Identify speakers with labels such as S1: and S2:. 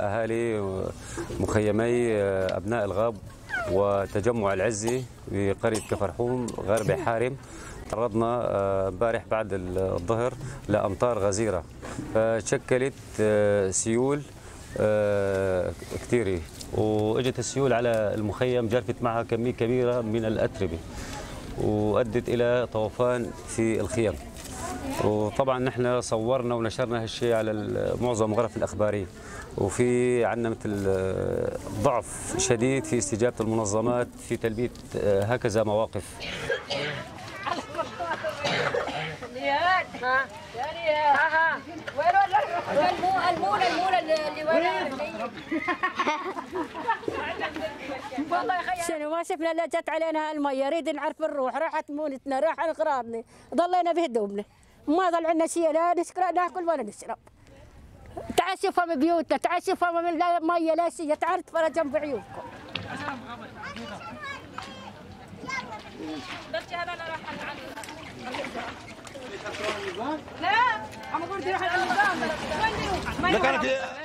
S1: أهالي مخيمي أبناء الغاب وتجمع العزي بقرية كفرحوم غرب حارم. تعرضنا امبارح بعد الظهر لأمطار غزيرة، فشكلت سيول كثيرة، واجت السيول على المخيم، جرفت معها كمية كبيرة من الأتربة وأدت إلى طوفان في الخيم. وطبعا نحن صورنا ونشرنا هالشيء على معظم الغرف الأخبارية، وفي عندنا مثل ضعف شديد في استجابة المنظمات في تلبية هكذا مواقف.
S2: شنو ما شفنا الا جت علينا هالميه، نريد نعرف نروح، راحت مونتنا، راح اغراضنا، ضلينا بهدومنا، ما ضل عندنا شيء لا ناكل ولا نشرب. تعال شوفها من بيوتنا، تعال شوفها من لا ميه لا شيء، تعال تفرج جنب عيونكم.
S3: لا عم اقول بدي اروح على النظام، وين بدي اروح؟